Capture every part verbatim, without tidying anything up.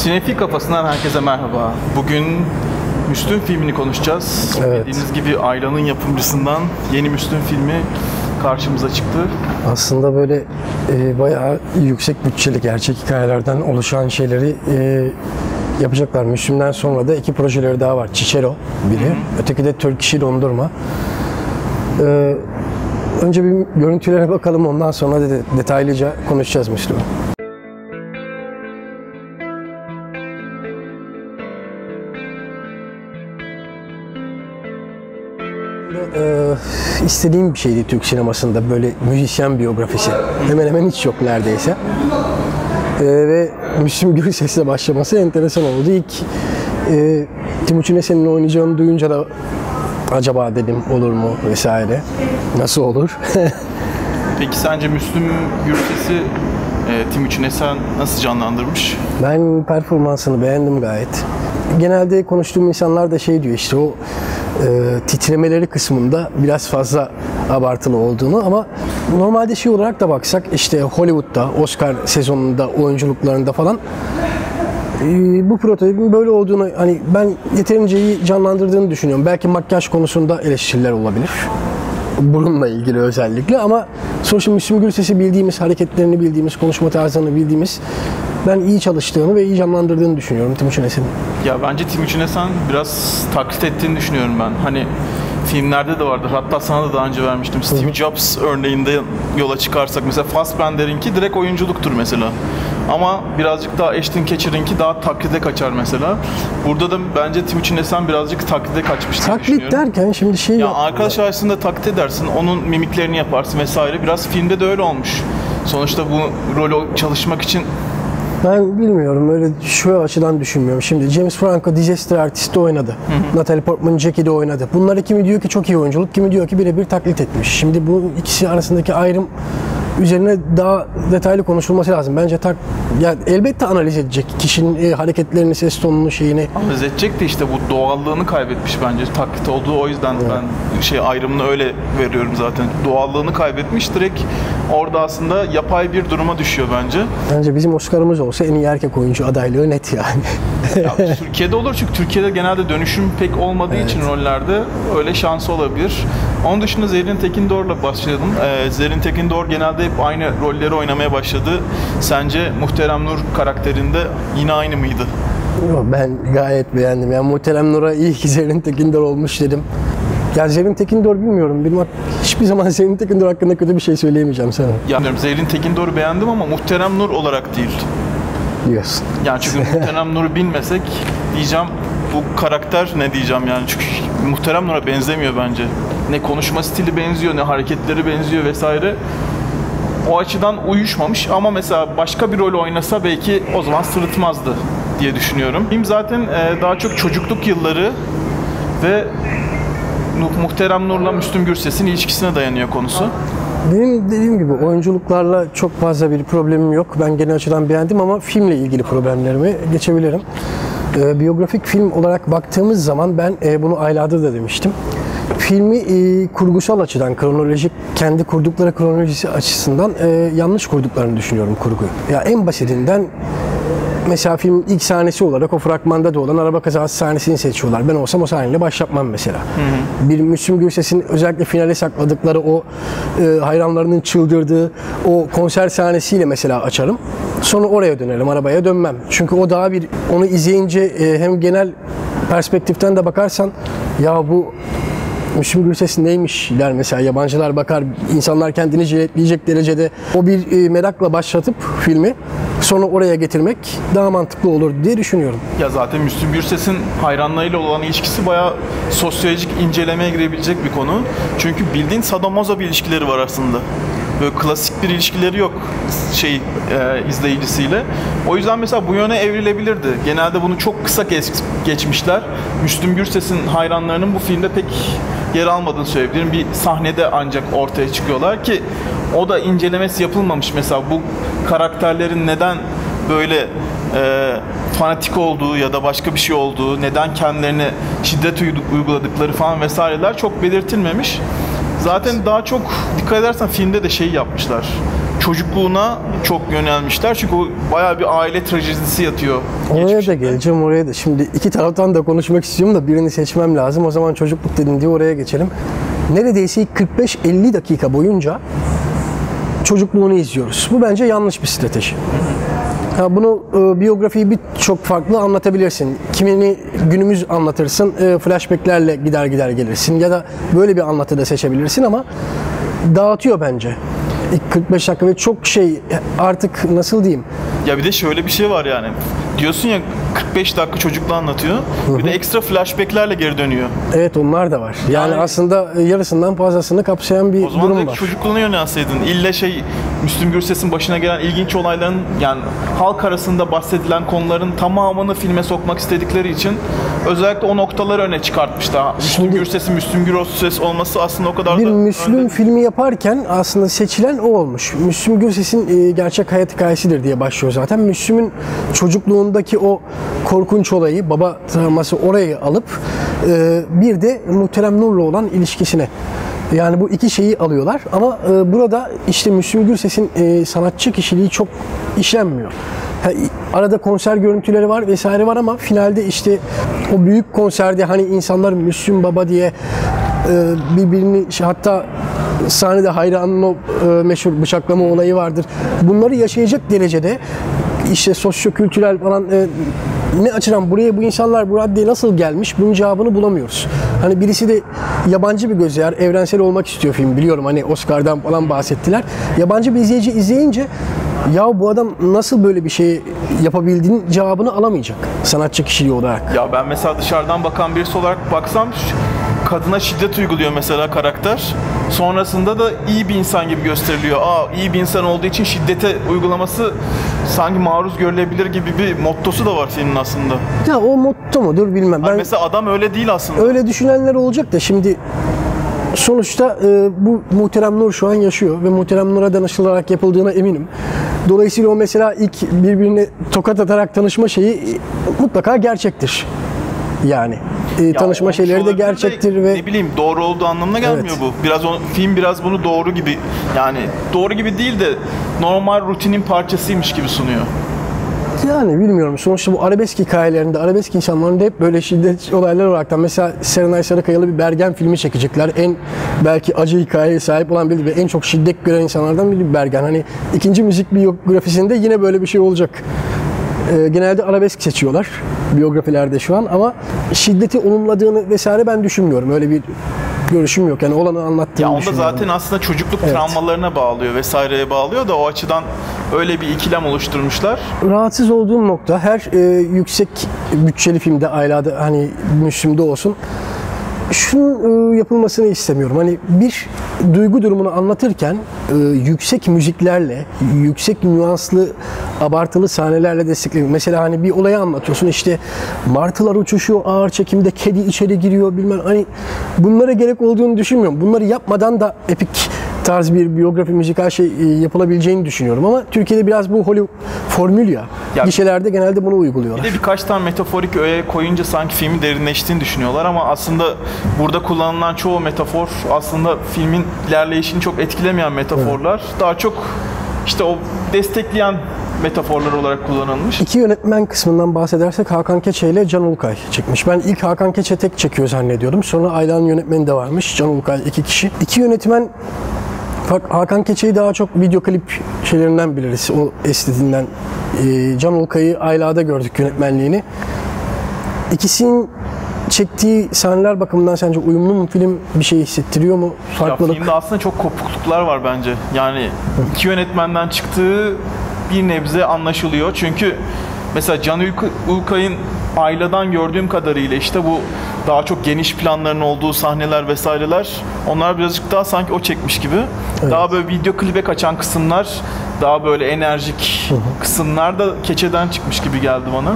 Sinefil Kafasından herkese merhaba. Bugün Müslüm filmini konuşacağız. Evet. Bildiğiniz gibi Ayla'nın yapımcısından yeni Müslüm filmi karşımıza çıktı. Aslında böyle e, bayağı yüksek bütçeli gerçek hikayelerden oluşan şeyleri e, yapacaklar. Müslüm'den sonra da iki projeleri daha var. Çiçero biri, hı hı. Öteki de Türk İşi Dondurma. E, önce bir görüntülere bakalım, ondan sonra de detaylıca konuşacağız Müslüm'ü. Ee, istediğim bir şeydi Türk sinemasında, böyle müzisyen biyografisi. Hemen hemen hiç yok neredeyse. Ee, ve Müslüm Gürses'le başlaması enteresan oldu. İlk e, Timuçin Esen'in oynayacağını duyunca da acaba dedim olur mu vesaire. Nasıl olur? Peki sence Müslüm Gürses'i e, Timuçin Esen nasıl canlandırmış? Ben performansını beğendim gayet. Genelde konuştuğum insanlar da şey diyor, işte o e, titremeleri kısmında biraz fazla abartılı olduğunu, ama normalde şey olarak da baksak, işte Hollywood'da Oscar sezonunda oyunculuklarında falan e, bu prototipin böyle olduğunu, hani ben yeterince iyi canlandırdığını düşünüyorum. Belki makyaj konusunda eleştiriler olabilir, burunla ilgili özellikle, ama sonuçta Müslüm Gürses'i bildiğimiz, hareketlerini bildiğimiz, konuşma tarzını bildiğimiz, ben iyi çalıştığını ve iyi canlandırdığını düşünüyorum Timuçin Esen'in. Ya bence Timuçin Esen biraz taklit ettiğini düşünüyorum ben. Hani filmlerde de vardır. Hatta sana da daha önce vermiştim. Steve Hı-hı. Jobs örneğinde yola çıkarsak mesela Fassbender'inki direkt oyunculuktur mesela. Ama birazcık daha Ashton Kutcher'inki daha taklide kaçar mesela. Burada da bence Timuçin Esen birazcık taklide kaçmış diye taklit düşünüyorum. Taklit derken şimdi şey... Ya arkadaş arasında taklit edersin, onun mimiklerini yaparsın vesaire. Biraz filmde de öyle olmuş. Sonuçta bu rolü çalışmak için. Ben bilmiyorum, öyle şu açıdan düşünmüyorum. Şimdi James Franco Disaster Artist'te oynadı. Hı hı. Natalie Portman Jackie'de oynadı. Bunları kimi diyor ki çok iyi oyunculuk, kimi diyor ki birebir taklit etmiş. Şimdi bu ikisi arasındaki ayrım üzerine daha detaylı konuşulması lazım. Bence tak, ya elbette analiz edecek kişinin e, hareketlerini, ses tonunu, şeyini. Analiz edecek de işte bu doğallığını kaybetmiş bence. Taklit olduğu, o yüzden evet. Ben şey ayrımını öyle veriyorum zaten. Doğallığını kaybetmiş, direkt orada aslında yapay bir duruma düşüyor bence. Bence bizim Oscar'ımız olsa en iyi erkek oyuncu adaylığı net yani. Ya, Türkiye'de olur çünkü Türkiye'de genelde dönüşüm pek olmadığı evet. için rollerde öyle şansı olabilir. Onun dışında Zerrin Tekindor'la başlayalım. Ee, Zerrin Tekindor genelde hep aynı rolleri oynamaya başladı. Sence Muhterem Nur karakterinde yine aynı mıydı? Yok, ben gayet beğendim. Yani Muhterem Nur'a iyi ki Zerrin Tekindor olmuş dedim. Ya Zerrin Tekindor bilmiyorum. Benim hiçbir zaman Zerrin Tekindor hakkında kötü bir şey söyleyemeyeceğim sana. Ya Zerrin Tekindor'u beğendim ama Muhterem Nur olarak değil. Diyorsun. Yani çünkü Muhterem Nur'u bilmesek diyeceğim bu karakter ne diyeceğim yani, çünkü Muhterem Nur'a benzemiyor bence. Ne konuşma stili benziyor, ne hareketleri benziyor vesaire. O açıdan uyuşmamış, ama mesela başka bir rol oynasa belki o zaman sırıtmazdı diye düşünüyorum. Film zaten daha çok çocukluk yılları ve Muhterem Nur'la Müslüm Gürses'in ilişkisine dayanıyor konusu. Benim dediğim gibi oyunculuklarla çok fazla bir problemim yok. Ben genel açıdan beğendim, ama filmle ilgili problemlerimi geçebilirim. Ee, biyografik film olarak baktığımız zaman ben e, bunu Ayla'da da demiştim. Filmi e, kurgusal açıdan, kronolojik, kendi kurdukları kronolojisi açısından e, yanlış kurduklarını düşünüyorum kurguyu. Ya en basitinden mesela filmin ilk sahnesi olarak o fragmanda da olan araba kazası sahnesini seçiyorlar. Ben olsam o sahneyle başlatmam mesela. Hı hı. Bir Müslüm Gürses'in özellikle finale sakladıkları o e, hayranlarının çıldırdığı o konser sahnesiyle mesela açarım. Sonra oraya dönerim, arabaya dönmem. Çünkü o daha bir, onu izleyince e, hem genel perspektiften de bakarsan ya bu Müslüm Gürses neymiş der mesela, yabancılar bakar, insanlar kendini jiletleyecek derecede o bir e, merakla başlatıp filmi sonra oraya getirmek daha mantıklı olur diye düşünüyorum. Ya zaten Müslüm Gürses'in hayranlarıyla olan ilişkisi bayağı sosyolojik incelemeye girebilecek bir konu. Çünkü bildiğin sadomazo bir ilişkileri var aslında. Böyle klasik bir ilişkileri yok şey e, izleyicisiyle. O yüzden mesela bu yöne evrilebilirdi. Genelde bunu çok kısa geçmişler. Müslüm Gürses'in hayranlarının bu filmde pek yer almadığını söyleyebilirim. Bir sahnede ancak ortaya çıkıyorlar ki o da incelemesi yapılmamış. Mesela bu karakterlerin neden böyle e, fanatik olduğu ya da başka bir şey olduğu, neden kendilerine şiddet uyguladıkları falan vesaireler çok belirtilmemiş. Zaten daha çok dikkat edersen filmde de şey yapmışlar. çocukluğuna çok yönelmişler. Çünkü o bayağı bir aile trajedisi yatıyor. Oraya da geçmişinde. geleceğim, oraya da. Şimdi iki taraftan da konuşmak istiyorum da birini seçmem lazım. O zaman çocukluk dedim diye oraya geçelim. Neredeyse kırk beş elli dakika boyunca çocukluğunu izliyoruz. Bu bence yanlış bir strateji. Ha, bunu e, biyografiyi birçok farklı anlatabilirsin. Kimini günümüz anlatırsın, e, flashbacklerle gider gider gelirsin ya da böyle bir anlatı da seçebilirsin ama dağıtıyor bence. İlk kırk beş dakika ve çok şey artık nasıl diyeyim? Ya bir de şöyle bir şey var yani. Diyorsun ya kırk beş dakika çocukluğu anlatıyor. Hı hı. Bir de ekstra flashbacklerle geri dönüyor. Evet, onlar da var. Yani, Yani- aslında yarısından fazlasını kapsayan bir O zaman durum direkt var. çocukluğuna yönelseydin. İlle şey Müslüm Gürses'in başına gelen ilginç olayların yani halk arasında bahsedilen konuların tamamını filme sokmak istedikleri için özellikle o noktaları öne çıkartmışlar. Müslüm Şimdi- Gürses'in Müslüm Gürses olması aslında o kadar Bir da Müslüm önde- filmi yaparken aslında seçilen o olmuş. Müslüm Gürses'in e, gerçek hayat hikayesidir diye başlıyor zaten. Müslüm'ün çocukluğundaki o korkunç olayı, baba travması orayı alıp e, bir de Muhterem Nur'la olan ilişkisine. Yani bu iki şeyi alıyorlar ama e, burada işte Müslüm Gürses'in e, sanatçı kişiliği çok işlenmiyor. Ha, arada konser görüntüleri var vesaire var ama finalde işte o büyük konserde hani insanlar Müslüm Baba diye e, birbirini işte hatta sahnede hayranın o e, meşhur bıçaklama olayı vardır. Bunları yaşayacak derecede işte sosyo-kültürel falan e, ne açıdan buraya bu insanlar bu raddeye nasıl gelmiş bunun cevabını bulamıyoruz. Hani birisi de yabancı bir göz eğer evrensel olmak istiyor film biliyorum hani Oscar'dan falan bahsettiler. Yabancı bir izleyici izleyince ya bu adam nasıl böyle bir şey yapabildiğinin cevabını alamayacak sanatçı kişiliği olarak. Ya ben mesela dışarıdan bakan birisi olarak baksam kadına şiddet uyguluyor mesela karakter. Sonrasında da iyi bir insan gibi gösteriliyor. Aa iyi bir insan olduğu için şiddete uygulaması sanki maruz görülebilir gibi bir mottosu da var filmin aslında. Ya o motto mudur bilmem. Hani Ben mesela adam öyle değil aslında. öyle düşünenler olacak da şimdi sonuçta e, bu Muhterem Nur şu an yaşıyor ve Muhterem Nur'a danışılarak yapıldığına eminim. Dolayısıyla o mesela ilk birbirine tokat atarak tanışma şeyi e, mutlaka gerçektir. Yani e, Ya tanışma olmuş şeyleri de olabilir gerçektir de, ve ne bileyim doğru olduğu anlamına gelmiyor Evet. bu. Biraz o, film biraz bunu doğru gibi yani doğru gibi değil de normal rutinin parçasıymış gibi sunuyor. yani bilmiyorum. Sonuçta bu arabesk hikayelerinde, arabesk insanlarında hep böyle şiddet olaylar olaraktan mesela Serenay Sarıkayalı bir Bergen filmi çekecekler. En belki acı hikayeye sahip olan biri ve en çok şiddet gören insanlardan biri Bergen. Hani ikinci müzik biyografisinde yine böyle bir şey olacak. Ee, genelde arabesk seçiyorlar biyografilerde şu an ama şiddeti olumladığını vesaire ben düşünmüyorum. Öyle bir görüşüm yok. Yani olanı anlattığını Ya onda düşünüyorum. zaten aslında çocukluk Evet. travmalarına bağlıyor vesaireye bağlıyor da o açıdan öyle bir ikilem oluşturmuşlar. Rahatsız olduğum nokta her e, yüksek bütçeli filmde ailada hani Müslüm'de olsun şunun e, yapılmasını istemiyorum. Hani bir duygu durumunu anlatırken e, yüksek müziklerle, yüksek nüanslı, abartılı sahnelerle desteklemek. Mesela hani bir olayı anlatıyorsun işte martılar uçuşuyor, ağır çekimde kedi içeri giriyor bilmem hani bunlara gerek olduğunu düşünmüyorum. Bunları yapmadan da epik tarz bir biyografi müzikal şey e, yapılabileceğini düşünüyorum ama Türkiye'de biraz bu Hollywood formül ya. Ya- Gişelerde genelde bunu uyguluyorlar. Bir de birkaç tane metaforik öğe koyunca sanki filmin derinleştiğini düşünüyorlar ama aslında burada kullanılan çoğu metafor aslında filmin ilerleyişini çok etkilemeyen metaforlar. Daha çok işte o destekleyen metaforlar olarak kullanılmış. İki yönetmen kısmından bahsedersek Hakan Keçe ile Can Ulkay çekmiş. Ben ilk Hakan Keçe tek çekiyor zannediyordum. Sonra Ayla'nın yönetmeni de varmış. Can Ulkay iki kişi. İki yönetmen Bak Hakan Keçe'yi daha çok video klip şeylerinden biliriz. O estetiğinden. Ee, Can Ulkay'ı Ayla'da gördük yönetmenliğini. İkisinin çektiği sahneler bakımından sence uyumlu mu film? Bir şey hissettiriyor mu? Ya Farklılık. filmde aslında çok kopukluklar var bence. Yani iki yönetmenden çıktığı bir nebze anlaşılıyor. Çünkü mesela Can Ülk- Ulkay'ın Ayla'dan gördüğüm kadarıyla işte bu daha çok geniş planların olduğu sahneler vesaireler onlar birazcık daha sanki o çekmiş gibi. Evet. Daha böyle video klibe kaçan kısımlar, daha böyle enerjik kısımlar da Keçe'den çıkmış gibi geldi bana.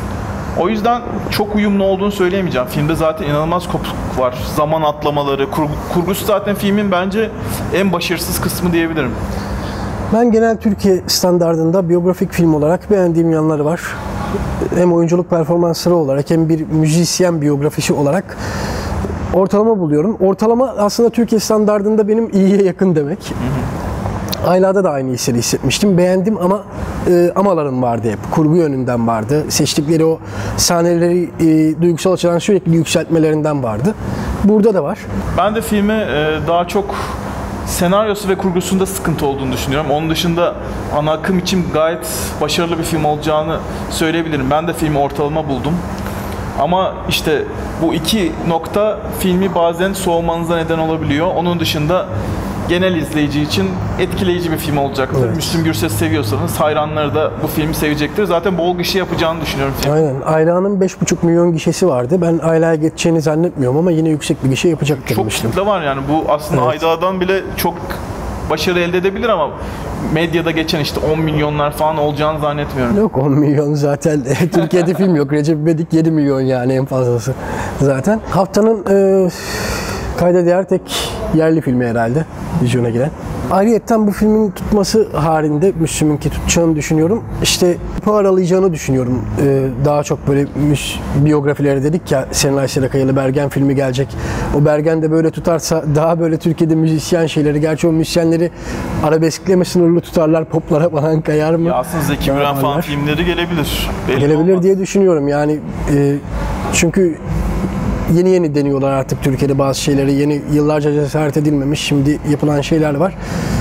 O yüzden çok uyumlu olduğunu söyleyemeyeceğim. Filmde zaten inanılmaz kopukluk var. Zaman atlamaları, kur- kurgusu zaten filmin bence en başarısız kısmı diyebilirim. Ben genel Türkiye standardında biyografik film olarak beğendiğim yanları var. Hem oyunculuk performansları olarak hem bir müzisyen biyografisi olarak ortalama buluyorum. Ortalama aslında Türkiye standardında benim iyiye yakın demek. Ayla'da da aynı hisleri hissetmiştim. Beğendim ama e, amalarım vardı hep. Kurgu yönünden vardı. Seçtikleri o sahneleri e, duygusal açıdan sürekli yükseltmelerinden vardı. Burada da var. Ben de filme e, daha çok senaryosu ve kurgusunda sıkıntı olduğunu düşünüyorum. Onun dışında ana akım için gayet başarılı bir film olacağını söyleyebilirim. Ben de filmi ortalama buldum. Ama işte bu iki nokta filmi bazen soğumanıza neden olabiliyor. Onun dışında genel izleyici için etkileyici bir film olacaktır. Evet. Müslüm Gürses seviyorsanız hayranları da bu filmi sevecektir. Zaten bol gişe yapacağını düşünüyorum film. Aynen. Ayla'nın beş buçuk milyon gişesi vardı. Ben Ayla'ya geçeceğini zannetmiyorum ama yine yüksek bir gişe yapacaktır Çok demiştim. kitle var yani. Bu aslında Evet. Ayda'dan bile çok başarı elde edebilir ama medyada geçen işte on milyonlar falan olacağını zannetmiyorum. Yok on milyon zaten. Türkiye'de film yok. Recep İvedik yedi milyon yani en fazlası zaten. Haftanın e, kayda değer tek yerli filmi herhalde vizyona giren. Ayrıyeten bu filmin tutması halinde Müslüm'ünki tutacağını düşünüyorum. İşte bu aralayacağını düşünüyorum. Ee, daha çok böyle müs- biyografileri dedik ya, Serenay Sarıkaya'lı Bergen filmi gelecek. O Bergen de böyle tutarsa daha böyle Türkiye'de müzisyen şeyleri, gerçi o müzisyenleri arabeskle mi sınırlı tutarlar, poplara falan kayar mı? Ya aslında Zeki Müren falan Yaparlar. filmleri gelebilir. Belli Gelebilir olmaz. diye düşünüyorum yani e, çünkü yeni yeni deniyorlar artık Türkiye'de bazı şeyleri, yeni yıllarca cesaret edilmemiş şimdi yapılan şeyler var.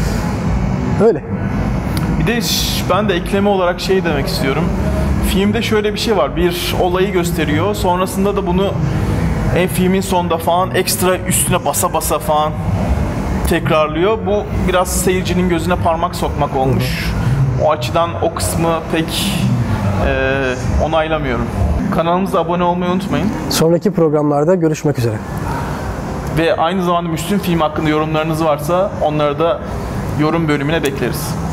Öyle. Bir de ş- ben de ekleme olarak şey demek istiyorum. Filmde şöyle bir şey var. Bir olayı gösteriyor. Sonrasında da bunu en filmin sonunda falan ekstra üstüne basa basa falan tekrarlıyor. Bu biraz seyircinin gözüne parmak sokmak olmuş. O açıdan o kısmı pek e, onaylamıyorum. Kanalımıza abone olmayı unutmayın. Sonraki programlarda görüşmek üzere. Ve aynı zamanda Müslüm film hakkında yorumlarınız varsa onları da yorum bölümüne bekleriz.